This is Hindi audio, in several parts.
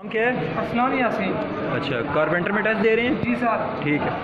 नाम क्या है? असलान यासीन। अच्छा, कारपेंटर में टेस्ट दे रहे हैं? जी सर। ठीक है।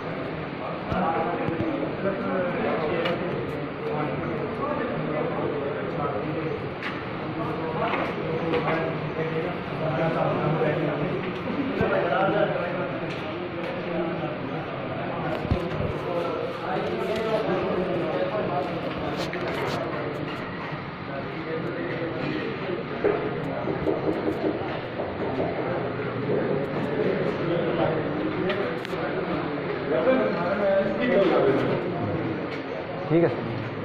ठीक है।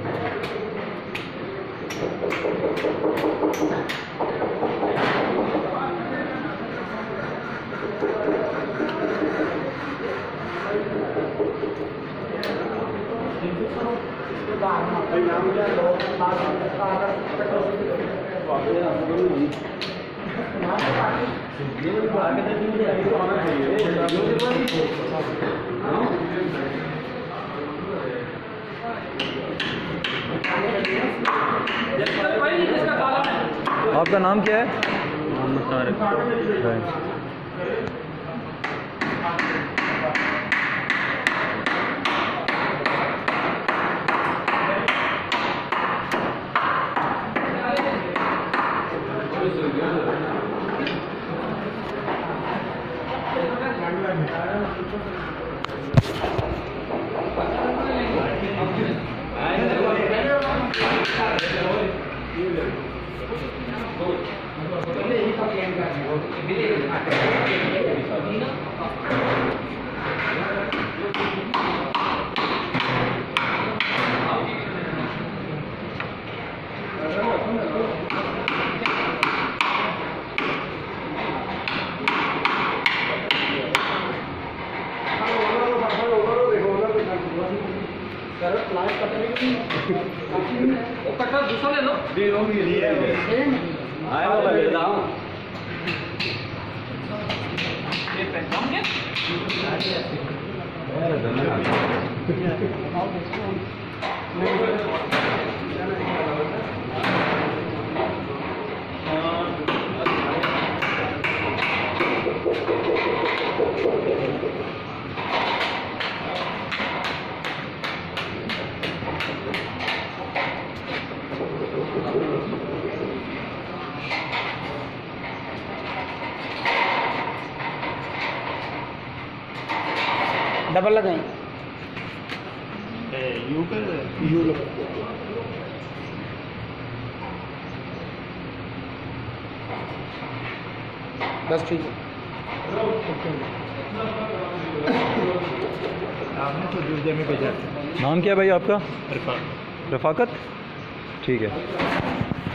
आपका नाम क्या है? मोहम्मद तारिक। कट्टा दूसरा ले लो। डबल लगाएं। यू बस ठीक है। आपने तो दूसरे में भेजा। नाम क्या है भाई आपका? रफाकत। रफाकत। ठीक है।